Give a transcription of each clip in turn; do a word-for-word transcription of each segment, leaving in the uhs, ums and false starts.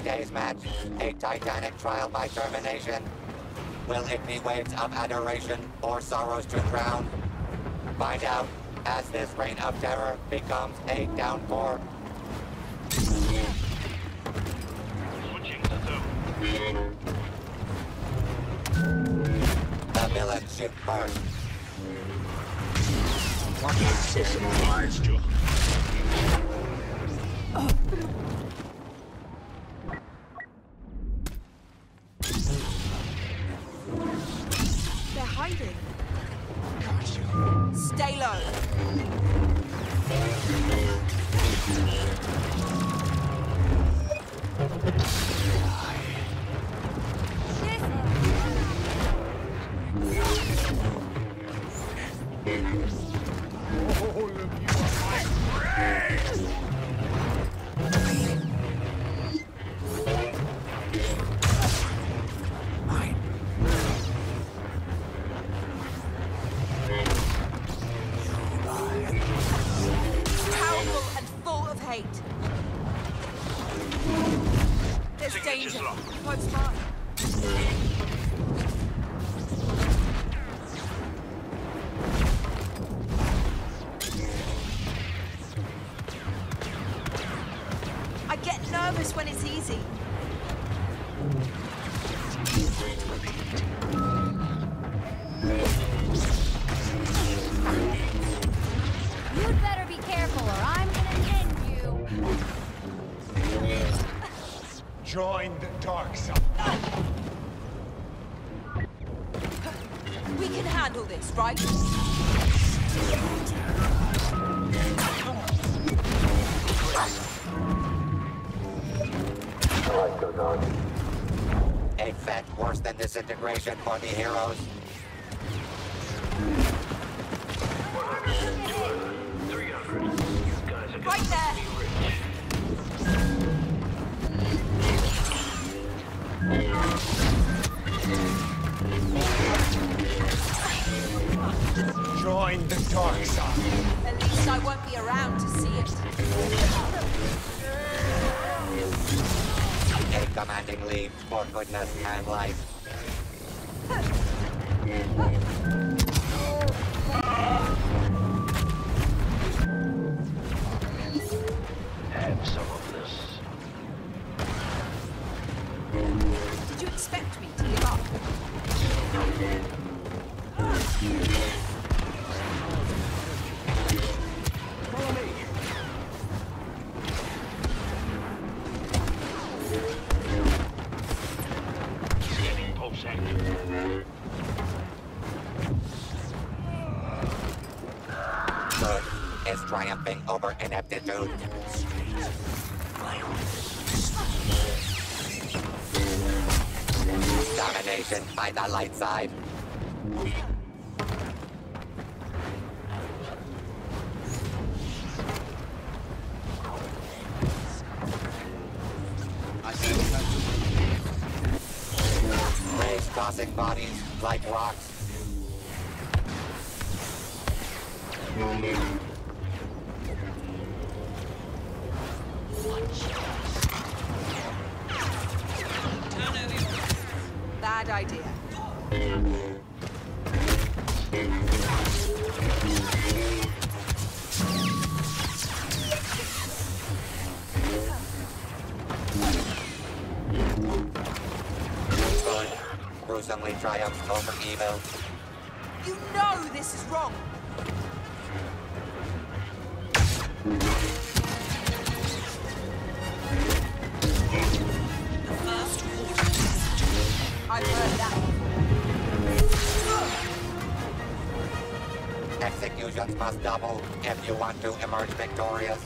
today's match, a titanic trial by termination. Will it be waves of adoration or sorrows to drown? Find out as this reign of terror becomes a downpour. Switching to zone. The villains shoot first. Surprised you. They're hiding. Stay low. All of you are my friends! Powerful and full of hate. There's Signature's danger. locked. Close by. I get nervous when it's easy. You'd better be careful or I'm gonna end you. Join the dark side. We can handle this, right? A fate worse than disintegration for the heroes. three hundred. You guys are Right there. Join the dark side. At least I won't be around to see it. A commanding lead for goodness and life. Have some of this. Did you expect me to give up? Follow me. Scanning pulse active. Good is triumphing over ineptitude. Domination by the light side. Rays tossing bodies like rocks. Bad idea. Good gruesomely triumphs over evil. You know this is wrong. I've heard that. Executions must double if you want to emerge victorious.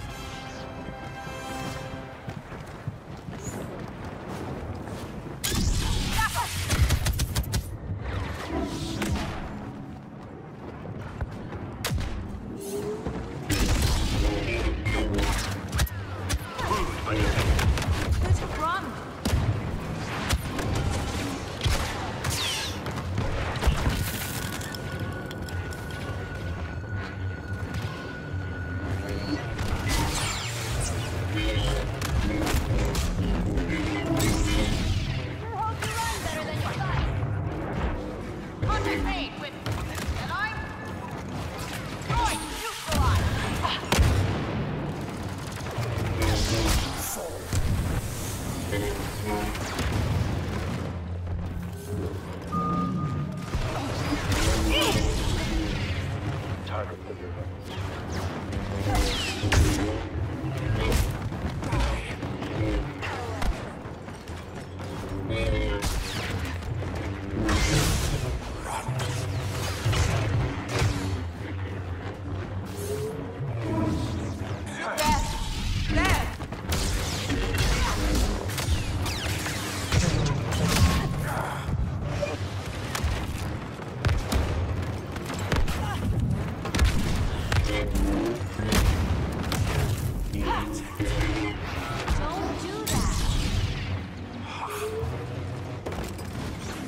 Good run.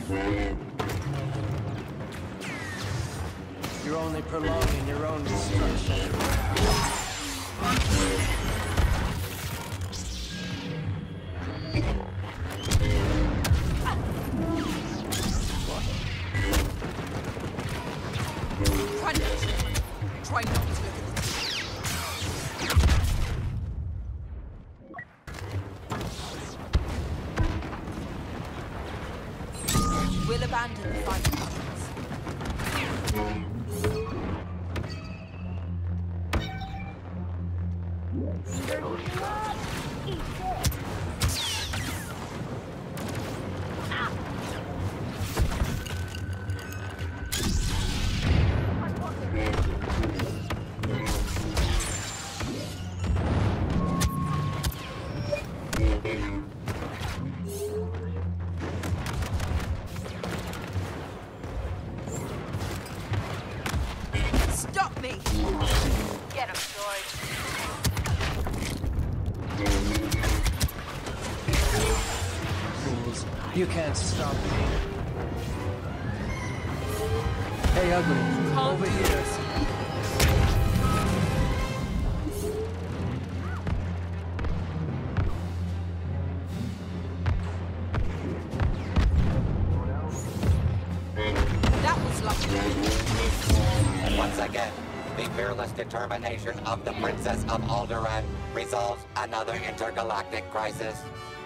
You're only prolonging your own destruction. Try not, try not to look at this. We'll abandon the fighting battles. Stop me! Get him, George. Fools, you can't stop me. Hey, Ugly, over here. That was lucky. Once again, the fearless determination of the Princess of Alderaan resolves another intergalactic crisis.